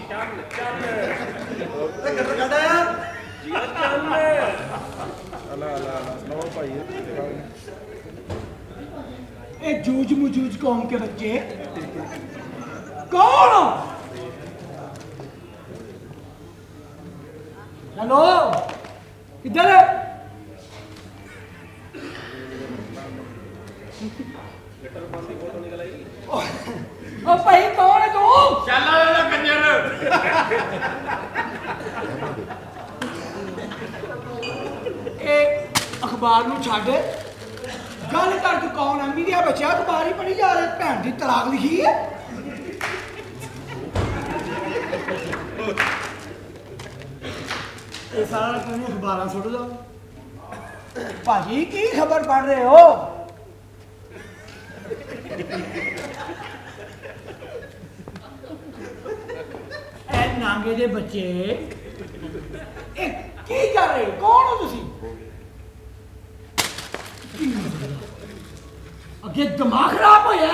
जूझ मुजूझ कौम के बच्चे कौन हो? हेलो किधर है? ओ भाई कौन है तू? चल कंजर अखबार नूं छड्ड गल कर तू कौन है? मीडिया बच्चा अखबार ही पढ़ी जा रहे भैन की तलाक लिखी है। ये सारा तुम अखबार सुट दो। भाजी की खबर पढ़ रहे हो? नांगे दे बच्चे की कर रहे हो? कौन हो तुसी? अगे दिमाग खराब होया?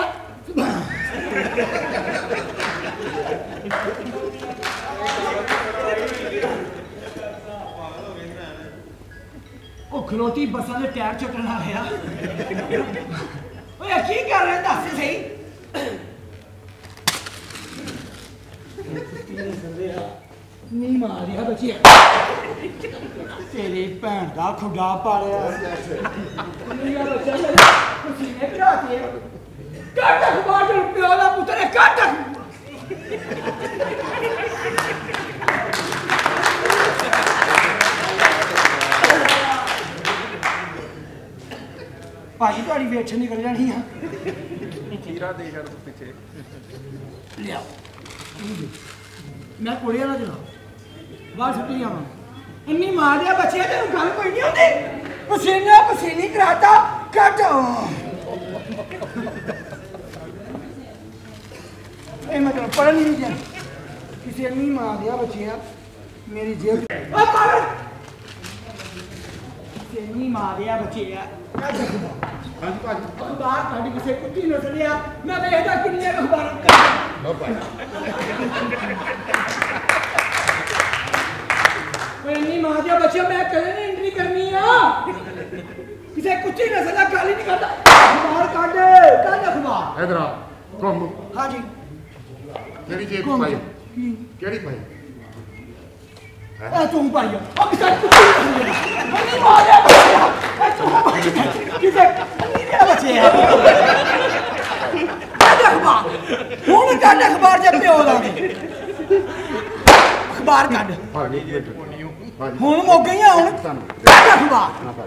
ओ खलोती बसा दे टायर चटना आया। ओए की कर रहे दस सही? नहीं मारिया बच्ची तेरी भैन का खुदा पालिया प्यो का पुत्र कट। भाजी थोड़ी वेठ निकल जानी है। लिया मैं कुड़िया ना चला बाहर छुट्टी जावा। इन्नी मार दिया बच्चे तेन गल कोई नहीं होती। पसीना पसीनी कराता कट। मतलब पढ़ नहीं दिया किसी इन्नी मार दिया बच्चे मेरी जेब इन्नी मार दिया बच्चे अखबार कट किसी कुत्ती ने चलिया मैं देखता किन्नी अखबार नहीं मार दिया बच्चे मैं कदे नहीं एंट्री करनी है। किसी कुत्ती ने सजा गाली नहीं करता। अखबार काट अखबार इधर आ कौन? हाँ जी केड़ी जेब पाई? केड़ी पाई? ए तुम पाई अब किसी कुत्ती ने नहीं मार दिया बच्चे। ए तुम पाई किसी नहीं बच्चे अखबार हुन काट अखबार जब प्यो दा अखबार काट हुन मुक गई हुन काट अखबार।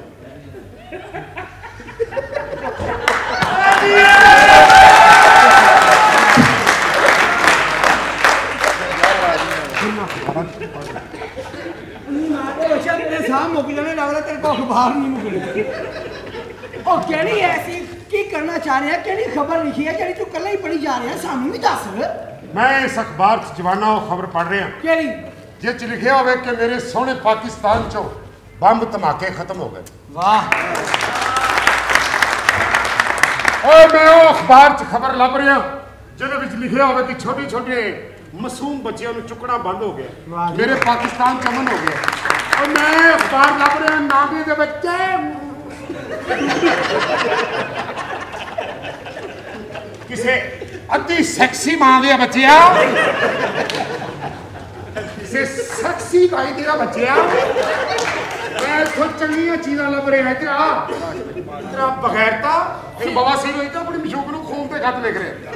मेरे साथ मुक जाने लगता तेरे को अखबार नहीं मुकनी। और केड़ी ऐसी की करना चाह रहे हैं? केड़ी खबर लिखी है जेड़ी तू कल ही पढ़ी जा रहा है? सानू भी दस। मैं इस अखबार च जवाना खबर पढ़ रहा। केड़ी? जिस लिखिया होवे कि मेरे सोहने पाकिस्तान चो बंब धमाके खत्म हो गए। वाह। और मैं वो अखबार च खबर लभ रहा जिहदे लिखिया होवे कि छोटे छोटे मासूम बच्चों को चुकना बंद हो गया। मेरे पाकिस्तान च अमन हो गया। और मैं अखबार लभ रहा नागे दे बच्चे किसे अति सैक्सी मां दे बच्चिया किसे सैक्सी भाई तेरा बच्चिया मैं इथों चंगियां चीज़ां लभ रहा है। तेरा बगैरता एक बवासीर होई तो अपनी मशूक नूं खून ते खत लिख रहे।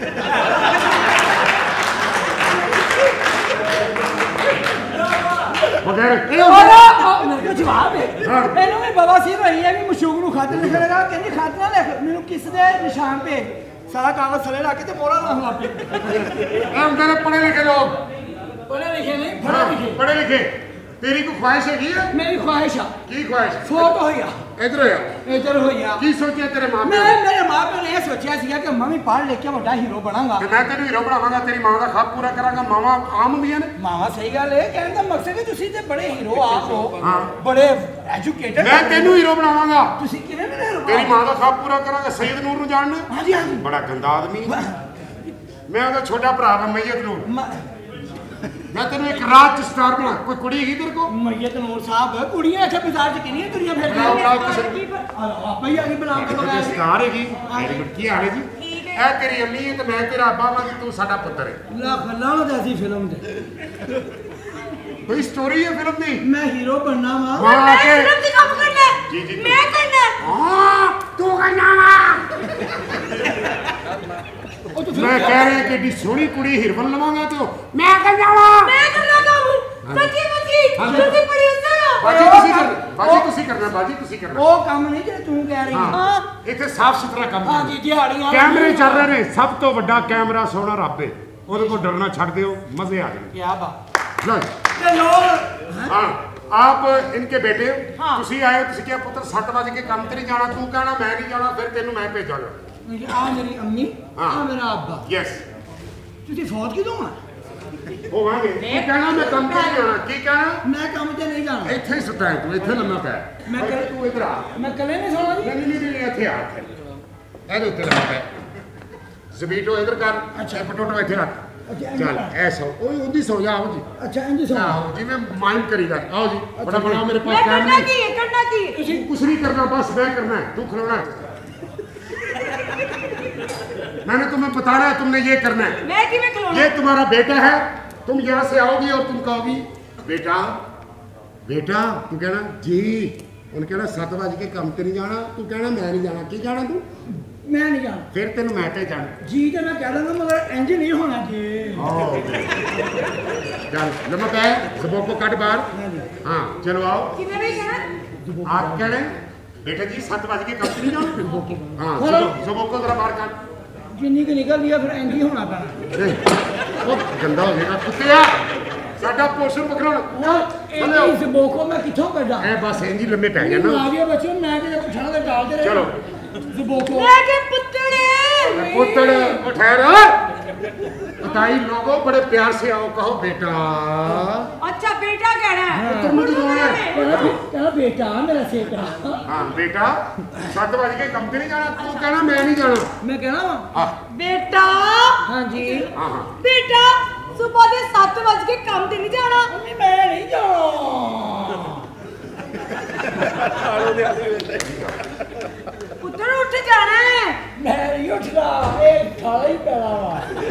जवाब है मैनू भी बवासीर रही है भी मशूक नूं खत लिख लेगा कहनी खत ना लिख मैनू किस दे निशान पे सारा कागज थले रख के मोहरा लाउण लग पे। पढ़े लिखे लोग पढ़े लिखे नहीं पढ़े लिखे तेरी कोई ख्वाहिश है? मेरी ख्वाहिश है। की ख्वाहिश? फोटो होया इधर होया इधर होया की सोचा तेरे मां मैं मेरे मां पे ने सोचा सी कि मैं भी पढ़ लिख के बड़ा हीरो बनांगा। मैं तेन हीरो बनावांगा तेरी मां का खाब पूरा करांगा। मावा आम हुंदियां ने। मावा सही गल है कहने का मकसद है तुसी ते बड़े हीरो आप हो बड़े एजुकेटेड। मैं तेनू हीरो बनावांगा। तुसी किवें मेरे हीरो? तेरी मां का खाब पूरा करांगा। सईद नूर नूं जानना? हां जी हां जी। बड़ा गंदा आदमी मैं ओदा छोटा भरा वा मैयत नूर मैं तेन एक रात च स्टार बना। कोई कुड़ी है तेरे को? मैयत नूर साहब कुड़ियां इत्थे बाजार च किन्नियां तुरियां फिरदियां बुलाओ बुलाओ किसी आपा ही आ गई बुला के बगैर स्टार है जी। Very good. की हाल है जी? ए तेरी अम्मी है तो मैं तेरा अब्बा वा, तू साडा पुत्तर है। लख लानत ऐसी फिल्म दे कोई स्टोरी है फिल्म दी? मैं हीरो बनना वा। वहां मैं आके फिल्म दी काम करना है। जी जी मैं करना है। हां तू करना वा। ओ तो मैं कह रहा कि एडी सोहनी कुड़ी हिरवन लवांगा तो मैं करना वा। मैं करना काम बची जल्दी पड़ी उतर बाजी तुसी करना, बाजी तुसी करना, बाजी तुसी करना। ਉਹ ਕੰਮ ਨਹੀਂ ਜੇ ਤੂੰ ਕਹਿ ਰਹੀ ਹੈ ਹਾਂ ਇੱਥੇ ਸਾਫ ਸੁਥਰਾ ਕੰਮ ਹਾਂ ਜੀ ਦਿਹਾੜੀਆਂ ਕੈਮਰੇ ਚੱਲ ਰਹੇ ਨੇ। ਸਭ ਤੋਂ ਵੱਡਾ ਕੈਮਰਾ ਸੋਹਣਾ ਰੱਬ ਹੈ, ਉਹਦੇ ਕੋਲ ਡਰਨਾ ਛੱਡ ਦਿਓ, ਮਜ਼ੇ ਆ ਜਾਣਗੇ। ਕੀ ਬਾਤ ਲਓ ਤੇ ਲੋਕ हाँ आप इनके बेटे हो। हाँ। तुसी आए तुसी क्या पुत्र 7 बजे के काम ते नहीं जाना, तू कहना मैं नहीं जाना, फिर तेनू मैं भेजांगा। ਆ ਮੇਰੀ ਅੰਮੀ ਹਾਂ। ਆ ਮੇਰਾ ਅੱਬਾ यस ਤੁਸੀਂ ਫੌਜ ਕਿਦੋਂ ਹੋਣਾ होवांगे। तू कहना मैं काम ते नहीं जाना, की कहना ਮੈਂ ਕੰਮ ਤੇ ਨਹੀਂ ਜਾਣਾ ਇੱਥੇ ਹੀ ਸੁੱਤਾ ਹੈ ਤੂੰ, ਇੱਥੇ ਲੰਮਾ ਪਿਆ ਮੈਂ ਮੈਂ ਕਰ- ਤੂੰ ਇੱਧਰ ਆ। ਮੈਂ ਕੱਲੇ ਨਹੀਂ ਸੌਣਾ ਜੀ ਨਹੀਂ ਨਹੀਂ ਨਹੀਂ ਇੱਥੇ ਆ ਇੱਥੇ। ਇਹਦੇ ਉੱਤੇ ਲੰਮਾ ਪਿਆ। ਜ਼ਬੀਟੋ ਇੱਧਰ ਕਰ। ਅੱਛਾ ਪਟੋਟੋ ਇੱਥੇ ਰੱਖ। ਅੱਛਾ, ਚੱਲ ਐਸਾ ਓਏ ਉਹਦੀ ਸੌ ਜਾ। ਆਓ ਜੀ ਅੱਛਾ ਇੰਜ ਸੌਣਾ ਆਓ ਜਿਵੇਂ ਮਾਈਂਡ ਕਰੀਦਾ। आओ जी बड़ा बड़ा मेरे पास मैं टाइम करना नहीं। की करना की तुसी कुछ नहीं करना, बस मैं करना है, तू खिलौना है। मैंने तुम्हें बताना है तुमने ये करना है। मैं की में खिलौना ये तुम्हारा बेटा है, तुम यहाँ से आओगी और तुम कहोगी बेटा बेटा, तू कहना जी। उन्हें कहना 7 बजे के काम ते नहीं जाना, तू कहना मैं नहीं जाना, की जाना तू? ਮੈਂ ਨਹੀਂ ਜਾਣਾ फिर तेन मैं ते जाना। ਜੀ ਤੇ ਮੈਂ ਕਹਿ ਦਾਂਗਾ ਮਗਰ ਇੰਜ ਨਹੀਂ ਹੋਣਾ ਜੀ चल लम्बा पै, सबों को कट बाहर। हाँ चलो आओ। की में नहीं कहना आप कहने बेटा जी 7 बजे के काम ते नहीं जाना। हाँ सबों को जरा बाहर काट। ਜਿੰਨੀ ਕਿ ਨਿਕਲਦੀ ਆ ਫਿਰ ਇੰਜ ਹੀ ਹੋਣਾ ਪੈਣਾ ਉਹ ਗੰਦਾ ਹੋ ਜਾਏਗਾ ਕੁੱਤਿਆ, ਸਾਡਾ ਪੋਸ਼ਣ ਪਕੜਨ। ਇਹ ਇਸ ਬੋਕੋ ਮੈਂ ਕਿੱਥੋਂ ਕੱਢਾਂ ਐ ਬਸ ਇੰਜ ਹੀ ਲੰਮੇ ਪੈ ਆ ਜਾਣਾ। ਗਿਆ ਬੱਚੋ ਮੈਂ ਕਿਤੇ ਪੁੱਛਣਾ ਤੇ ਡਾਲਦੇ ਰਹੇ ਚਲੋ। ਜ਼ਬੋਕੋ मैं के पुतड़े पुत्र ठहर। बताई लोगों बड़े प्यार से आओ, कहो बेटा। अच्छा बेटा कहना है पुत्र मुझे कौन है? ਕਹਿੰਦਾ ਬੇਟਾ ਮੇਰਾ ਸੇਕਾ हाँ बेटा 7 बजे के काम ते नहीं जाना, तू कहना मैं नहीं जाना। ਮੈਂ ਕਹਿਣਾ ਵਾ हाँ बेटा ਹਾਂਜੀ हाँ हाँ बेटा सुबह के 7 बज के काम ते नहीं जाना ਮੰਮੀ ਮੈਂ ਨਹੀਂ ਜਾਣਾ पुत्र उठ जाना है ਮੈਂ ਨਹੀਂ ਉੱਠਦਾ ਇਹ ਖਾਲਾ ਹੀ ਪੈਣਾ ਵਾ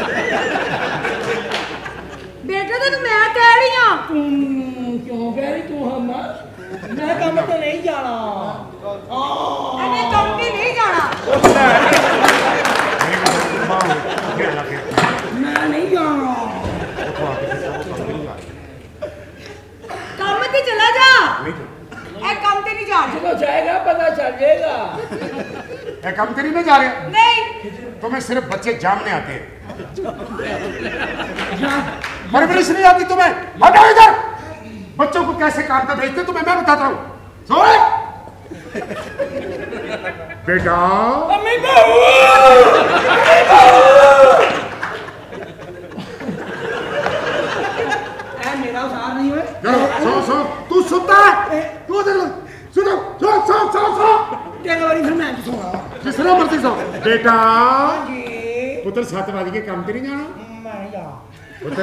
बेटा तेन मैं कह रही हां ਤੂੰ ਕਿਉਂ ਕਹਿ ਰਹੀ ਤੂੰ ਹਮਾ ਮੈਂ ਕੰਮ ਤੇ ਨਹੀਂ ਜਾਣਾ अरे काम पे नहीं जाना ਮੈਂ ਨਹੀਂ ਜਾਣਾ काम ते चला जा ए काम ते नहीं जाना ਜਦੋਂ ਜਾਏਗਾ ਪਤਾ ਚੱਲ ਜਾਏਗਾ ये काम ते नहीं जा रहे, नहीं तुम्हें सिर्फ बच्चे जामने आते हैं, ਜਾ परवरिश नहीं आती तुम्हें। हटाओ इधर। बच्चों को कैसे काम पे भेजते तुम्हें मैं बताता हूँ। सोए बेटा ਮੰਮੀ ਬਾਬੂ ਇਹ ਮੇਰਾ ਸਾਰ ਨਹੀਂ ਹੋਏ चलो सो सो, तू सुनता है? तू उधर लो। सुनो सो सो सो सो, ਤਿੰਨ ਵਾਰੀ ਫਿਰ ਮੈਂ ਸੋਣਾ जिसना मर्जी सो। बेटा ਜੀ पुत्र 7 बजे के काम ते नहीं जाना। ਮੈਂ ਨਹੀਂ ਜਾ पुत्र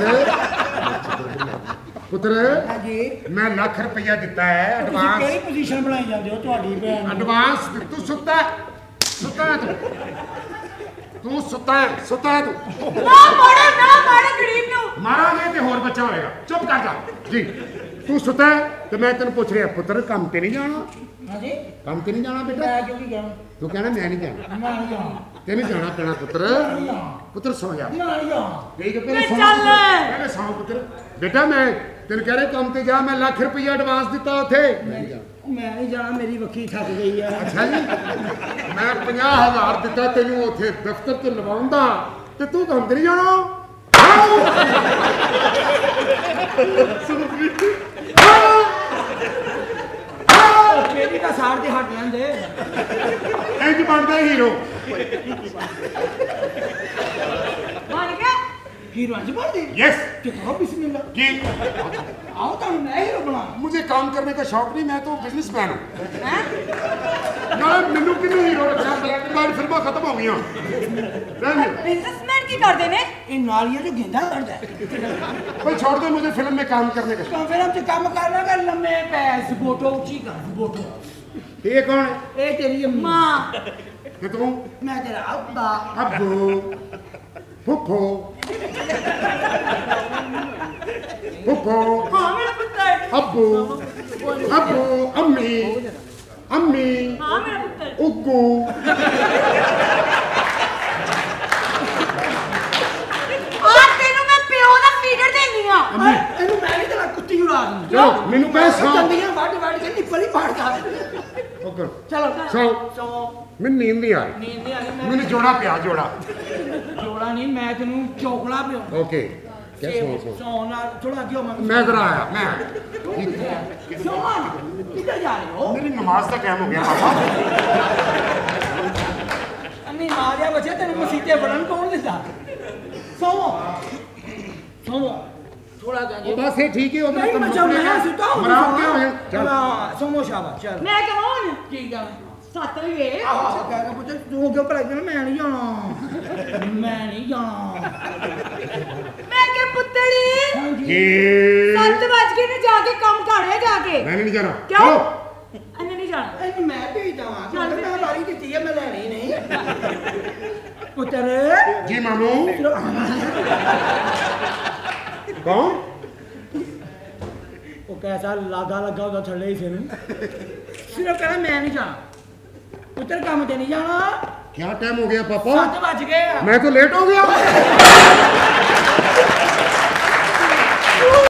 पुत्र ਹਾਂਜੀ मैं लाख रुपया दिता है ਤੁਸੀਂ एडवांस। ਕਿਹੜੀ ਪੋਜੀਸ਼ਨ ਬਣਾਈ ਜਾਂਦੇ ਹੋ ਤੁਹਾਡੀ ਭੈਣ ਨੂੰ? एडवांस तू सुता है, सुता है तू सुता है तू ना मारे गरीब नु मारांगे ते होर बच्चा होएगा। चुप कर जा जी। तू सुता है तो मैं तेन पूछ रहा पुत्र काम ते नहीं जाना, ਹਾਂਜੀ काम ते नहीं जाना बेटा। ਮੈਂ ਕਿਉਂ ਨਹੀਂ ਗਿਆ तू कहना मैं नहीं जाना, ਮੈਂ ਨਹੀਂ ਜਾਣਾ तेन जाना पैना पुत्र। पुत्र सो जा। ਮੈਂ नहीं जाना ठीक है मैं पहले सो चल। पहले सो पुत्र। बेटा मैं तेन कह रहे काम ते जा, मैं लाख रुपया एडवांस दिता उथे। ਮੈਂ ਨਹੀਂ ਜਾਣਾ ਮੇਰੀ ਵੱਖੀ ਥੱਕ ਗਈ ਆ अच्छा जी मैं 50,000 दिता तेनू उथे दफ्तर ते लवाउंदा ते तू काम ते नहीं जाना। ਮੇਰੀ ਤਾਂ ਸਾਰ ਦੇ ਹੱਟ ਜਾਂਦੇ इंज बनदा हीरो। मान गया ਹੀਰੋ ਅੱਜ ਬਣਦੇ यस ਕਿ ਕਹੋ ਬਿਸਮਿਲ੍ਲਾ जी ਆਓ ਤੁਹਾਨੂੰ ਮੈਂ ਹੀਰੋ ਬਣਾ मुझे काम करने का शौक नहीं, मैं तो बिजनेसमैन हूँ। हैं ना मैनू किन्ने हीरो रखना, मेरी फिल्मां खत्म हो गई। बिजनेसमैन की करते ने ये नालियां जो गेंदा करता है भाई छोड़ दो मुझे फिल्म में काम करने का। तो फिर हम काम करना कर लम्बे पैस बोटो ऊंची कर बोटो। ये कौन है? ये तेरी अम्मी। मां कि तू? मैं तेरा अब्बा। अब्बू फुफो फुफो हां मेरा पुत्र अब्बू अब्बू अम्मी अम्मी हां मेरा पुत्र उग्गू आज तेनू मैं प्यो दा फीडर देनी आ ਇਹਨੂੰ ਮੈਂ ਨਹੀਂ ਤੇਰਾ ਕੁੱਤੀ ਉਡਾ ਦੂੰ। चलो मैनू कह सौ ਦੰਦੀਆਂ ਵੱਢ ਵੱਢ ਕੇ ਨਿੱਪਲ ਹੀ ਪਾੜਦਾ। ओके ਚਲੋ सौ ਸੌ मैं नींद नहीं आ रही ਨੀਂਦ ਨਹੀਂ ਆ ਰਹੀ ਮੈਂ मैंने जोड़ा पिया जोड़ा ਜੋੜਾ ਨਹੀਂ ਮੈਂ ਤੈਨੂੰ ਚੋਕਲਾ ਪਿਓ। ओके क्या सौ सौ ਸੌ ਨਾਲ ਥੋੜਾ ਅੱਗੇ ਹੋ ਮੈਂ मैं इधर आया मैं ਸੌਣ ਕਿੱਧਰ ਜਾ ਰਹੇ ਹੋ? मेरी नमाज का टाइम हो गया पापा ਅੰਨੀ ਮਾਰਿਆ ਬੱਚੇ ਤੈਨੂੰ ਮਸੀਤੇ ਫੜਨ ਕੌਣ ਦਿੰਦਾ? ਸੌਂ ਸੌਂ ਥੋੜਾ ਜਾ वो बस ये ठीक है वो ਨਹੀਂ ਮੈਂ ਜਮ ਮੈਂ ਸੁਤਾ ਹੂੰ मराम क्या हो गया चल ਸੌਂ ਸ਼ਾਬਾਸ਼ ਚੱਲ मैं कौन ਠੀਕ ਆ सत वे ਆਹ ਕਹਿ ਪੁੱਤ ਤੂੰ ਕਿਉਂ ਭਲਾ ਕਹਿੰਦਾ ਮੈਂ ਨਹੀਂ ਜਾਣਾ ਮੈਂ ਨਹੀਂ ਜਾਣਾ मैं के पुतली ਹਾਂਜੀ ये 7 बज के ने जाके काम करे जाके मैंने नहीं जाना क्यों चलो अन्ने नहीं जाना ਇਹਨੂੰ ਮੈਂ ਭੇਜਦਾ ਵਾਂ ਚੱਲ ਕਿਉਂਕਿ ਮੈਂ ਵਾਰੀ ਦਿੱਤੀ ਹੈ ਮੈਂ ਲੈਣੀ ਨਹੀਂ ਪੁੱਤਰ जी मामू कौन ਉਹ ਕੈਸਾ ਲਾਗਾ ਲੱਗਾ ਉਹਦਾ ਥੱਲੇ ਹੀ ਸਿਰ ਸਿਰਫ ਕਹਿੰਦਾ ਮੈਂ ਨਹੀਂ ਜਾਣਾ ਪੁੱਤਰ ਕੰਮ ਤੇ ਨਹੀਂ ਜਾਣਾ क्या टाइम हो गया पापा 7 ਵੱਜ ਗਏ ਆ मैं तो लेट हो गया